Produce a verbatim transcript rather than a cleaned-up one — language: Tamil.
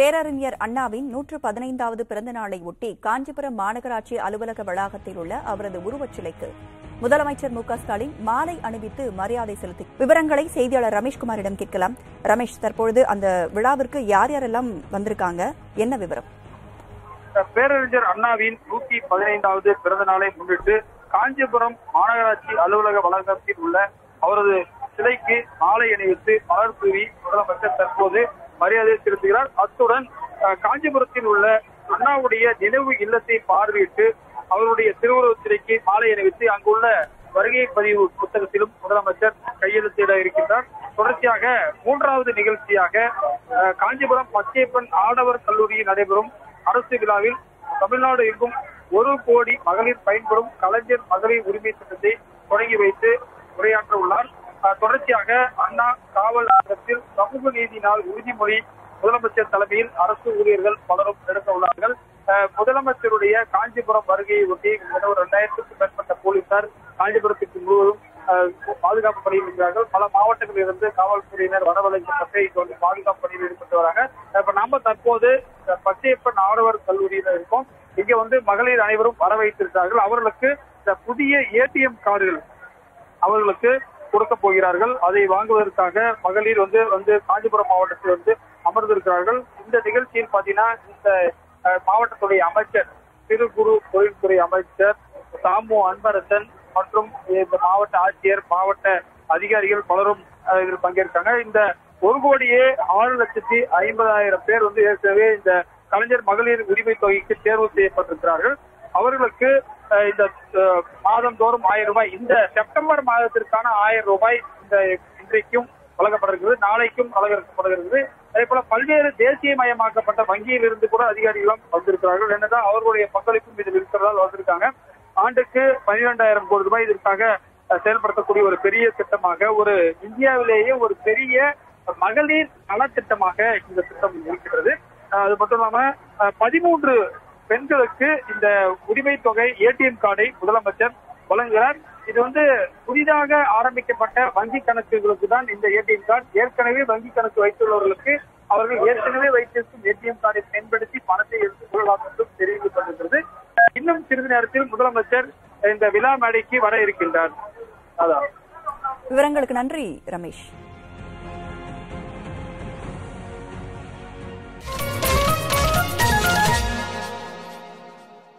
பேரறிஞர் அண்ணாவின் நூற்று பதினைந்தாவது பிறந்த நாளை ஒட்டி காஞ்சிபுரம் மாநகராட்சி அலுவலக வளாகத்தில் உள்ள அவரது உருவச்சிலைக்கு முதலமைச்சர் மு க ஸ்டாலின் மாலை அணிவித்து மரியாதை செலுத்தி விவரங்களை செய்தியாளர் ரமேஷ்குமாரிடம் கேட்கலாம். ரமேஷ், தற்பொழுது அந்த விழாவிற்கு யார் யாரெல்லாம் வந்திருக்காங்க, என்ன விவரம்? பேரறிஞர் அண்ணாவின் நூற்றி பதினைந்தாவது பிறந்த நாளை முன்னிட்டு காஞ்சிபுரம் மாநகராட்சி அலுவலக வளாகத்தில் உள்ள அவரது சிலைக்கு மாலை அணிவித்து மலர் தூவி முதலமைச்சர் தற்போது மரியாதை செலுத்துகிறார். அத்துடன் காஞ்சிபுரத்தில் உள்ள அண்ணாவுடைய நினைவு இல்லத்தை பார்வையிட்டு அவருடைய திருவுருவச் சிலைக்கு மாலை அணிவித்து அங்குள்ள வருகை பதிவு புத்தகத்திலும் முதலமைச்சர் கையெழுத்திட இருக்கின்றார். தொடர்ச்சியாக மூன்றாவது நிகழ்ச்சியாக காஞ்சிபுரம் பச்சையப்பன் ஆடவர் கல்லூரியில் நடைபெறும் அரசு விழாவில் தமிழ்நாடு எங்கும் ஒரு கோடி மகளிர் பயன்படும் கலைஞர் மகளிர் உரிமை திட்டத்தை தொடங்கி வைத்து உரையாற்ற உள்ளார். தொடர்ச்சியாக அண்ணா காவல் நிலையத்தில் சமூக நீதி நாள் உறுதிமொழி முதலமைச்சர் தலைமையில் அரசு ஊழியர்கள் பலரும் எடுக்க உள்ளார்கள். முதலமைச்சருடைய காஞ்சிபுரம் வருகையை ஒட்டி ஒரு இரண்டாயிரத்துக்கும் மேற்பட்ட போலீசார் காஞ்சிபுரத்திற்கு முழுவதும் பாதுகாப்பு பணியில் இருக்கிறார்கள். பல மாவட்டங்களில் இருந்து காவல்துறையினர் வரவழைக்கப்பட்டு இங்கு வந்து பாதுகாப்பு பணியில் ஈடுபட்டு வராங்க. இப்ப நாம தற்போது பச்சையப்பன் ஆடவர் கல்லூரியில இருக்கோம். இங்க வந்து மகளிர் அனைவரும் வர வைத்திருக்கிறார்கள். அவர்களுக்கு இந்த புதிய ஏடிஎம் கார்டுகள் அவர்களுக்கு கொடுக்க போகிறார்கள். அதை வாங்குவதற்காக மகளிர் வந்து வந்து காஞ்சிபுரம் மாவட்டத்தில் வந்து அமர்ந்திருக்கிறார்கள். இந்த நிகழ்ச்சியில் பாத்தீங்கன்னா இந்த மாவட்டத்துடைய அமைச்சர் சிறு குறு தொழில்துறை அமைச்சர் சாமு அன்பரசன் மற்றும் இந்த மாவட்ட ஆட்சியர் மாவட்ட அதிகாரிகள் பலரும் இதில் பங்கேற்காங்க. இந்த ஒரு கோடியே ஆறு லட்சத்தி ஐம்பதாயிரம் பேர் வந்து ஏற்கனவே இந்த கலைஞர் மகளிர் உரிமை தொகைக்கு தேர்வு செய்யப்பட்டிருக்கிறார்கள். அவர்களுக்கு இந்த மாதந்தோறும் ஆயிரம் ரூபாய், இந்த செப்டம்பர் மாதத்திற்கான ஆயிரம் ரூபாய் இந்த இன்றைக்கும் வழங்கப்படுகிறது, நாளைக்கும் வழங்கப்படுகிறது. அதே போல பல்வேறு தேசியமயமாக்கப்பட்ட வங்கியில் இருந்து கூட அதிகாரிகளும் வந்திருக்கிறார்கள். என்னதான் அவர்களுடைய பங்களிப்பும் இதில் இருக்கிறதால் வந்திருக்காங்க. ஆண்டுக்கு பனிரெண்டாயிரம் கோடி ரூபாய் இதற்காக செயல்படுத்தக்கூடிய ஒரு பெரிய திட்டமாக, ஒரு இந்தியாவிலேயே ஒரு பெரிய மகளிர் நலத்திட்டமாக இந்த திட்டம் இருக்கிறது. அது மட்டும் இல்லாம பதிமூன்று பெண்களுக்கு இந்த உரிமை தொகை ஏடிஎம் கார்டை முதலமைச்சர் வழங்குகிறார். இது வந்து புதிதாக ஆரம்பிக்கப்பட்ட வங்கி கணக்குகளுக்கு தான் இந்த ஏடிஎம் கார்டு. ஏற்கனவே வங்கி கணக்கு வைத்துள்ளவர்களுக்கு அவர்கள் ஏற்கனவே வைத்திருக்கும் ஏடிஎம் கார்டை பயன்படுத்தி பணத்தை எடுத்துக் கொள்ளலாம் என்றும் தெரிவிக்கப்பட்டிருக்கிறது. இன்னும் சிறிது நேரத்தில் முதலமைச்சர் இந்த விழா மேடைக்கு வர இருக்கின்றார். அதான் விவரங்களுக்கு நன்றி ரமேஷ்.